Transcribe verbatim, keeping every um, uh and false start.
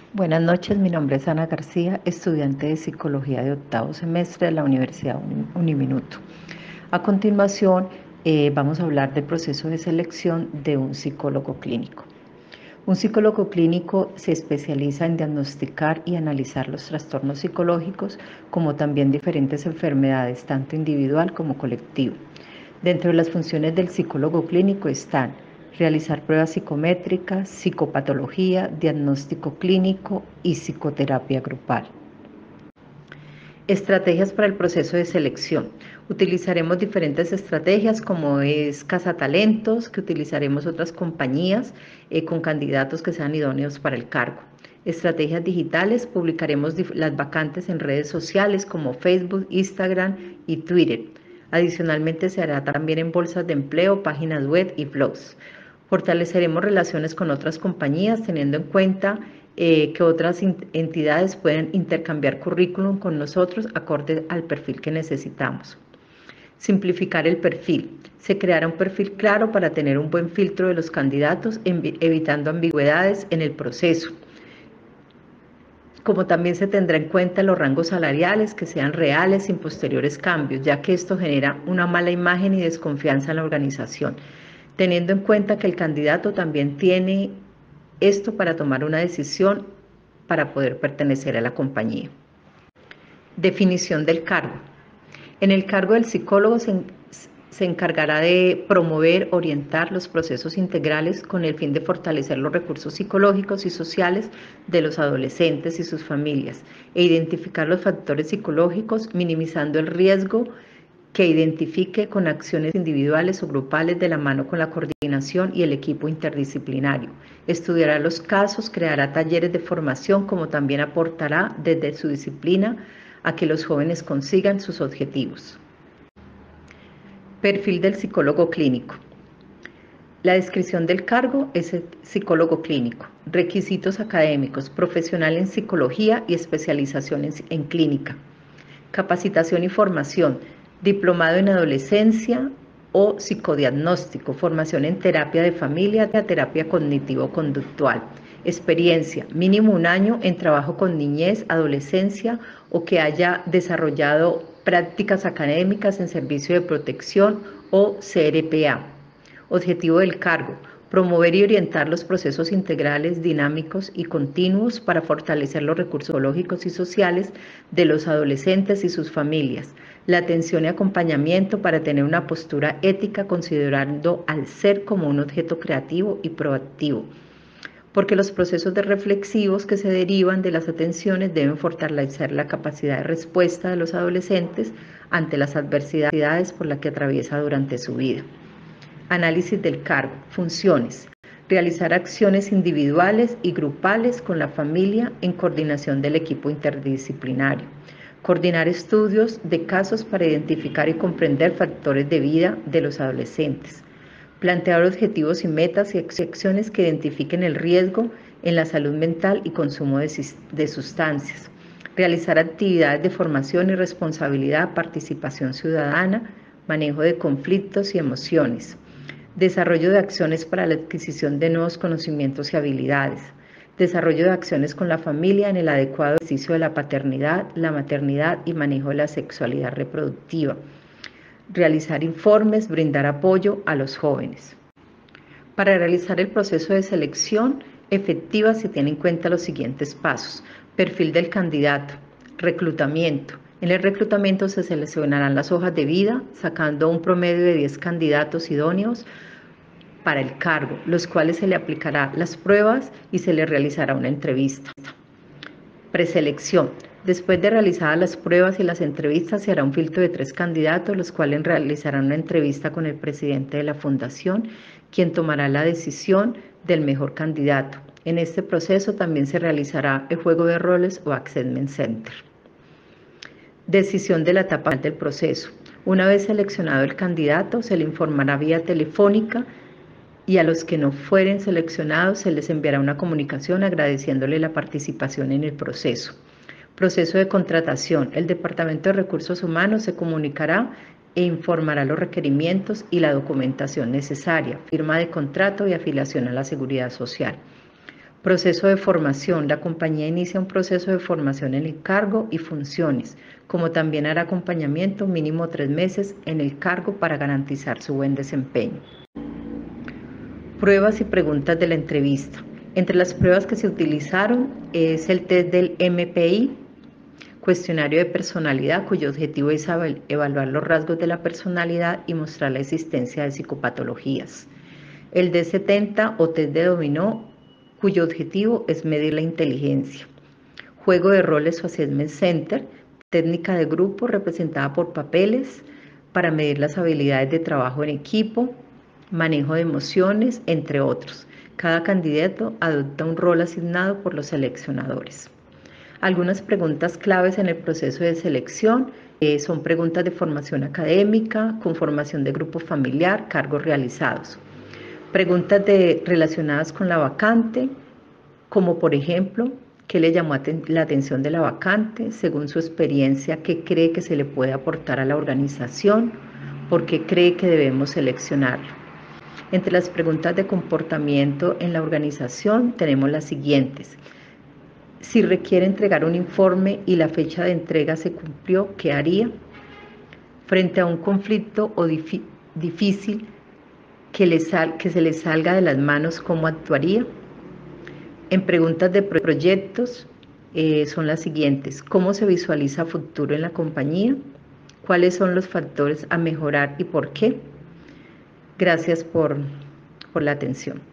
Buenas noches, mi nombre es Ana García, estudiante de Psicología de octavo semestre de la Universidad Uniminuto. A continuación, eh, vamos a hablar del proceso de selección de un psicólogo clínico. Un psicólogo clínico se especializa en diagnosticar y analizar los trastornos psicológicos, como también diferentes enfermedades, tanto individual como colectivo. Dentro de las funciones del psicólogo clínico están realizar pruebas psicométricas, psicopatología, diagnóstico clínico y psicoterapia grupal. Estrategias para el proceso de selección. Utilizaremos diferentes estrategias como es cazatalentos, que utilizaremos otras compañías eh, con candidatos que sean idóneos para el cargo. Estrategias digitales, publicaremos las vacantes en redes sociales como Facebook, Instagram y Twitter. Adicionalmente se hará también en bolsas de empleo, páginas web y blogs. Fortaleceremos relaciones con otras compañías teniendo en cuenta eh, que otras entidades pueden intercambiar currículum con nosotros acorde al perfil que necesitamos. Simplificar el perfil. Se creará un perfil claro para tener un buen filtro de los candidatos, evitando ambigüedades en el proceso. Como también se tendrá en cuenta los rangos salariales que sean reales sin posteriores cambios, ya que esto genera una mala imagen y desconfianza en la organización, teniendo en cuenta que el candidato también tiene esto para tomar una decisión para poder pertenecer a la compañía. Definición del cargo. En el cargo del psicólogo se, se encargará de promover, orientar los procesos integrales con el fin de fortalecer los recursos psicológicos y sociales de los adolescentes y sus familias e identificar los factores psicológicos, minimizando el riesgo que identifique con acciones individuales o grupales de la mano con la coordinación y el equipo interdisciplinario. Estudiará los casos, creará talleres de formación, como también aportará desde su disciplina a que los jóvenes consigan sus objetivos. Perfil del psicólogo clínico. La descripción del cargo es el psicólogo clínico. Requisitos académicos: profesional en psicología y especialización en, en clínica. Capacitación y formación: diplomado en adolescencia o psicodiagnóstico, formación en terapia de familia, terapia cognitivo-conductual. Experiencia: mínimo un año en trabajo con niñez, adolescencia o que haya desarrollado prácticas académicas en servicio de protección o C R P A. Objetivo del cargo: promover y orientar los procesos integrales, dinámicos y continuos para fortalecer los recursos psicológicos y sociales de los adolescentes y sus familias. La atención y acompañamiento para tener una postura ética, considerando al ser como un objeto creativo y proactivo, porque los procesos de reflexivos que se derivan de las atenciones deben fortalecer la capacidad de respuesta de los adolescentes ante las adversidades por las que atraviesa durante su vida. Análisis del cargo. Funciones: realizar acciones individuales y grupales con la familia en coordinación del equipo interdisciplinario. Coordinar estudios de casos para identificar y comprender factores de vida de los adolescentes. Plantear objetivos y metas y acciones que identifiquen el riesgo en la salud mental y consumo de, de sustancias. Realizar actividades de formación y responsabilidad, participación ciudadana, manejo de conflictos y emociones. Desarrollo de acciones para la adquisición de nuevos conocimientos y habilidades. Desarrollo de acciones con la familia en el adecuado ejercicio de la paternidad, la maternidad y manejo de la sexualidad reproductiva. Realizar informes, brindar apoyo a los jóvenes. Para realizar el proceso de selección efectiva se tienen en cuenta los siguientes pasos: perfil del candidato, reclutamiento. En el reclutamiento se seleccionarán las hojas de vida, sacando un promedio de diez candidatos idóneos para el cargo, los cuales se le aplicará las pruebas y se le realizará una entrevista. Preselección. Después de realizadas las pruebas y las entrevistas, se hará un filtro de tres candidatos, los cuales realizarán una entrevista con el presidente de la fundación, quien tomará la decisión del mejor candidato. En este proceso también se realizará el juego de roles o Assessment Center. Decisión de la etapa del proceso. Una vez seleccionado el candidato, se le informará vía telefónica, y a los que no fueren seleccionados se les enviará una comunicación agradeciéndole la participación en el proceso. Proceso de contratación. El Departamento de Recursos Humanos se comunicará e informará los requerimientos y la documentación necesaria, firma de contrato y afiliación a la Seguridad Social. Proceso de formación. La compañía inicia un proceso de formación en el cargo y funciones, como también hará acompañamiento mínimo tres meses en el cargo para garantizar su buen desempeño. Pruebas y preguntas de la entrevista. Entre las pruebas que se utilizaron es el test del M P I, cuestionario de personalidad, cuyo objetivo es evaluar los rasgos de la personalidad y mostrar la existencia de psicopatologías. El D setenta o test de dominó, cuyo objetivo es medir la inteligencia. Juego de roles o assessment center, técnica de grupo representada por papeles para medir las habilidades de trabajo en equipo, manejo de emociones, entre otros. Cada candidato adopta un rol asignado por los seleccionadores. Algunas preguntas claves en el proceso de selección eh, son preguntas de formación académica, conformación de grupo familiar, cargos realizados. Preguntas de, relacionadas con la vacante, como por ejemplo, ¿qué le llamó la atención de la vacante? Según su experiencia, ¿qué cree que se le puede aportar a la organización? ¿Por qué cree que debemos seleccionarlo? Entre las preguntas de comportamiento en la organización tenemos las siguientes. Si requiere entregar un informe y la fecha de entrega se cumplió, ¿qué haría? Frente a un conflicto o difícil que, le sal, que se le salga de las manos, ¿cómo actuaría? En preguntas de proyectos eh, son las siguientes. ¿Cómo se visualiza futuro en la compañía? ¿Cuáles son los factores a mejorar y por qué? Gracias por, por la atención.